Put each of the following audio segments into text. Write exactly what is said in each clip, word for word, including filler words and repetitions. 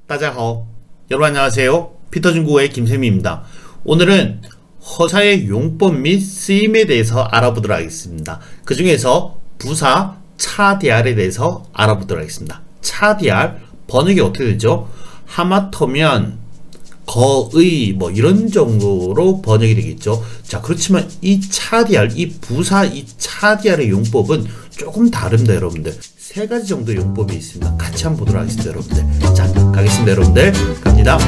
大家好, 여러분 안녕하세요. 피터중국어의 김쌤입니다. 오늘은 허사의 용법 및 쓰임에 대해서 알아보도록 하겠습니다. 그 중에서 부사 차디알에 대해서 알아보도록 하겠습니다. 차디알 번역이 어떻게 되죠? 하마터면 거의 뭐 이런 정도로 번역이 되겠죠. 자, 그렇지만 이 차디알, 이 부사 이 차디알의 용법은 조금 다릅니다, 여러분들. 세 가지 정도 용법이 있습니다. 같이 한번 보도록 하겠습니다, 여러분들. 자, 가겠습니다, 여러분들. 갑니다.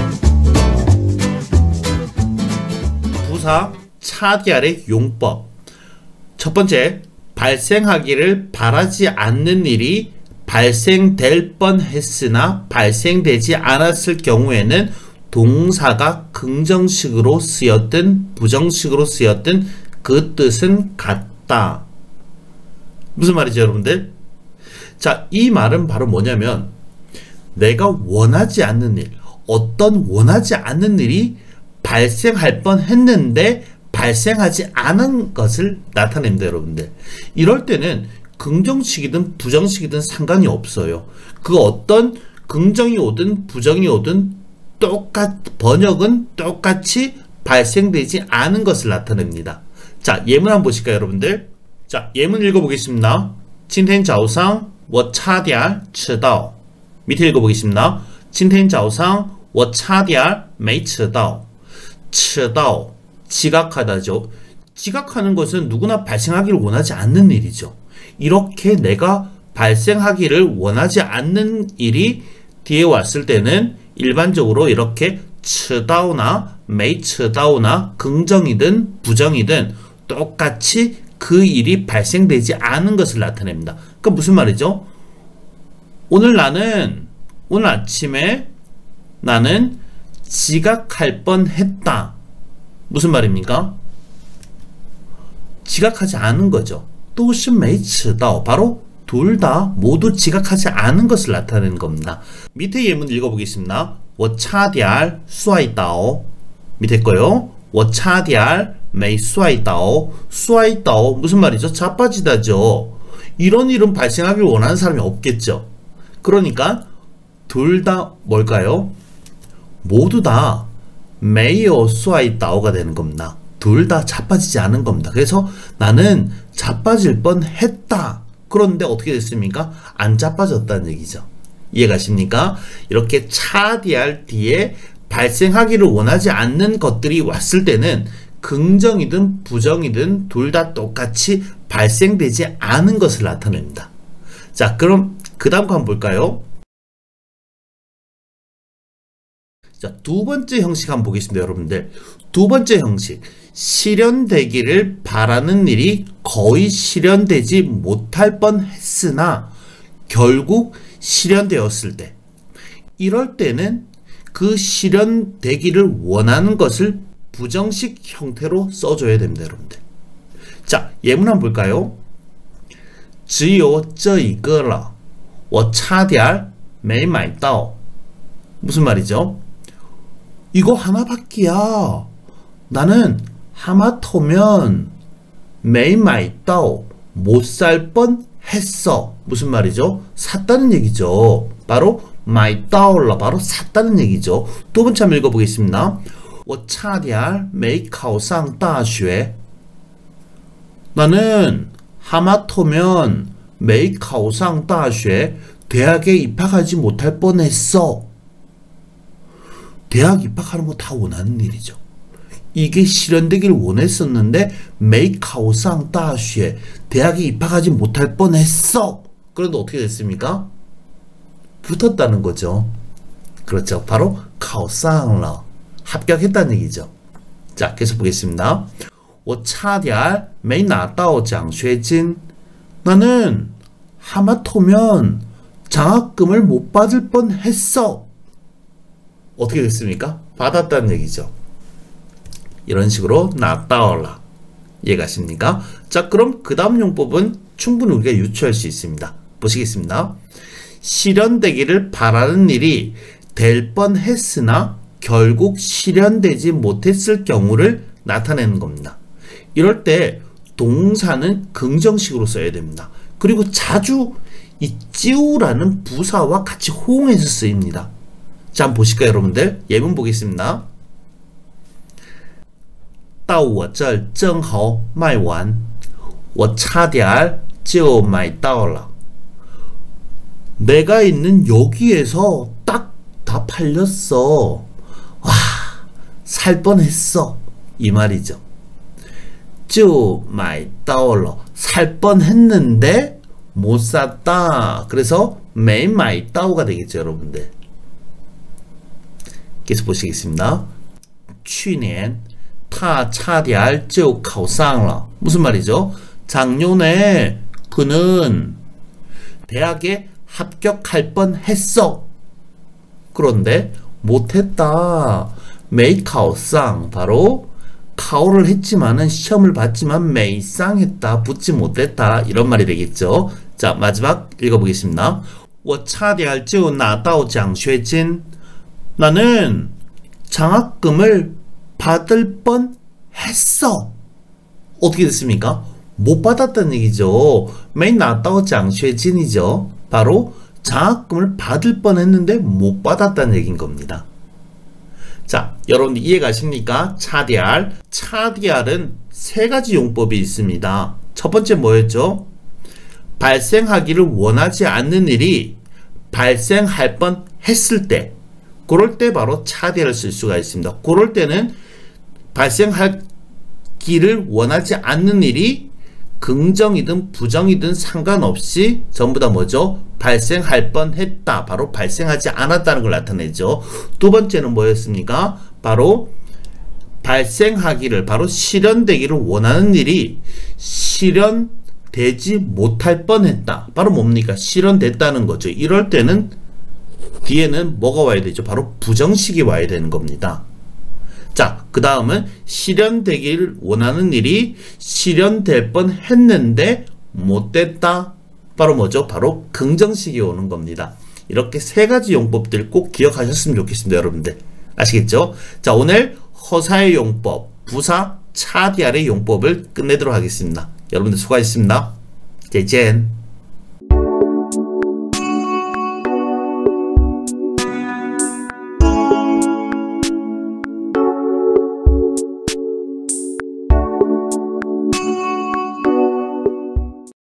부사 차디알의 용법. 첫 번째, 발생하기를 바라지 않는 일이 발생될 뻔했으나 발생되지 않았을 경우에는 동사가 긍정식으로 쓰였든 부정식으로 쓰였든 그 뜻은 같다. 무슨 말이죠, 여러분들? 자, 이 말은 바로 뭐냐면 내가 원하지 않는 일, 어떤 원하지 않는 일이 발생할 뻔했는데 발생하지 않은 것을 나타냅니다, 여러분들. 이럴 때는 긍정식이든 부정식이든 상관이 없어요. 그 어떤 긍정이 오든 부정이 오든 똑같, 번역은 똑같이 발생되지 않은 것을 나타냅니다. 자, 예문 한번 보실까요, 여러분들? 자, 예문 읽어보겠습니다. 今天早上我差点迟到. 밑에 읽어보겠습니다. 今天早上我差点没迟到. 迟到, 지각하다죠. 지각하는 것은 누구나 발생하기를 원하지 않는 일이죠. 이렇게 내가 발생하기를 원하지 않는 일이 뒤에 왔을 때는 일반적으로 이렇게 迟到나 没迟到나 긍정이든 부정이든 똑같이 그 일이 발생되지 않은 것을 나타냅니다. 그러니까 무슨 말이죠? 오늘 나는 오늘 아침에 나는 지각할 뻔했다. 무슨 말입니까? 지각하지 않은 거죠. 都是没迟到. 바로 둘 다 모두 지각하지 않은 것을 나타내는 겁니다. 밑에 예문 읽어보겠습니다. 我差点摔倒. 밑에 거요. 我差点没摔倒. 摔倒 무슨 말이죠? 자빠지다죠. 이런 일은 발생하길 원하는 사람이 없겠죠. 그러니까 둘 다 뭘까요? 모두 다 没有摔倒가 되는 겁니다. 둘 다 자빠지지 않은 겁니다. 그래서 나는 자빠질 뻔했다. 그런데 어떻게 됐습니까? 안 자빠졌다는 얘기죠. 이해가십니까? 이렇게 차디알 뒤에 발생하기를 원하지 않는 것들이 왔을 때는 긍정이든 부정이든 둘 다 똑같이 발생되지 않은 것을 나타냅니다. 자, 그럼 그 다음 거 한번 볼까요? 자, 두 번째 형식 한번 보겠습니다, 여러분들. 두 번째 형식. 실현되기를 바라는 일이 거의 실현되지 못할 뻔했으나 결국 실현되었을 때, 이럴 때는 그 실현되기를 원하는 것을 부정식 형태로 써줘야 됩니다, 여러분들. 자, 예문 한번 볼까요? 只有这一个了我差点没买到. 무슨 말이죠? 이거 하나밖에야. 나는 하마터면没买到 못 살 뻔했어. 무슨 말이죠? 샀다는 얘기죠. 바로 买到了 바로 샀다는 얘기죠. 두 번째 한번 읽어보겠습니다. 我差点没考上大学. 나는 하마터면 没考上大学 대학에 입학하지 못할 뻔했어. 대학 입학하는 거 다 원하는 일이죠. 이게 실현되길 원했었는데 没考上大学 대학에 입학하지 못할 뻔했어. 그런데 어떻게 됐습니까? 붙었다는 거죠. 그렇죠. 바로 考上了 합격했다는 얘기죠. 자, 계속 보겠습니다. 我差点没拿到奖学金. 나는 하마터면 장학금을 못 받을 뻔했어. 어떻게 됐습니까? 받았다는 얘기죠. 이런 식으로 나따올라. 이해가십니까? 자, 그럼 그 다음 용법은 충분히 우리가 유추할 수 있습니다. 보시겠습니다. 실현되기를 바라는 일이 될 뻔했으나 결국 실현되지 못했을 경우를 나타내는 겁니다. 이럴 때 동사는 긍정식으로 써야 됩니다. 그리고 자주 이 찌우라는 부사와 같이 호응해서 쓰입니다. 자, 한번 보실까요, 여러분들? 예문 보겠습니다. 到我这正好卖完我差点就买到了 내가 있는 여기에서 딱 다 팔렸어. 와, 살 뻔했어. 이 말이죠. 就买到了 살 뻔했는데 못 샀다. 그래서 没买到가 되겠죠, 여러분들. 계속 보시겠습니다. 去年他差点就考上了 무슨 말이죠? 작년에 그는 대학에 합격할 뻔했어. 그런데 못했다. 没考上 바로考를 했지만은 시험을 봤지만 没上했다. 붙지 못했다. 이런 말이 되겠죠. 자, 마지막 읽어보겠습니다. 我差点就拿到奖学金 나는 장학금을 받을 뻔했어. 어떻게 됐습니까? 못 받았다는 얘기죠. 没拿到奖学金이죠. 바로 장학금을 받을 뻔했는데 못 받았다는 얘기인 겁니다. 자, 여러분들 이해 가십니까? 차디알. 차디알은 세 가지 용법이 있습니다. 첫 번째 뭐였죠? 발생하기를 원하지 않는 일이 발생할 뻔 했을 때, 그럴 때 바로 차디알을 쓸 수가 있습니다. 그럴 때는 발생하기를 원하지 않는 일이 긍정이든 부정이든 상관없이 전부 다 뭐죠? 발생할 뻔했다. 바로 발생하지 않았다는 걸 나타내죠. 두 번째는 뭐였습니까? 바로 발생하기를, 바로 실현되기를 원하는 일이 실현되지 못할 뻔했다. 바로 뭡니까? 실현됐다는 거죠. 이럴 때는 뒤에는 뭐가 와야 되죠? 바로 부정식이 와야 되는 겁니다. 자, 그 다음은 실현되기를 원하는 일이 실현될 뻔 했는데 못됐다. 바로 뭐죠? 바로 긍정식이 오는 겁니다. 이렇게 세 가지 용법들 꼭 기억하셨으면 좋겠습니다, 여러분들. 아시겠죠? 자, 오늘 허사의 용법, 부사 차디알의 용법을 끝내도록 하겠습니다. 여러분들 수고하셨습니다. 재젠.